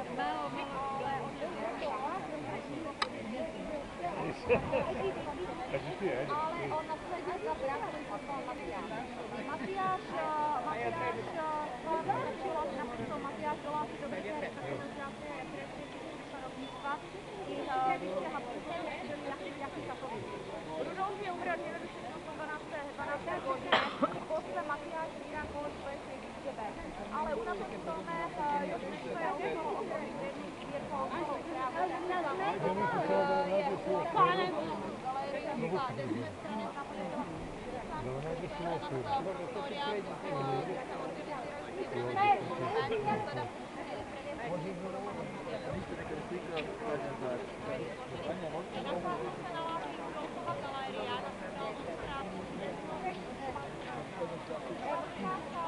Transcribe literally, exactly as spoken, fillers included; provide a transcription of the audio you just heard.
Ale ona sedí za priateľom poslal Matiáš. Matiáš, Matiáš, napríklad Matiáš volá si do Večery organizácie predsedníctva stavovníctva i vyššieho predsedníctva jaký katolík. Rudolf je umrel nevyššieho dvanáctého godine, posle Matiáš Víra kvôli svojej sebe. Ale u nás osobné, još nešto je okolo okolo vredných je po okolo práve. Thank you.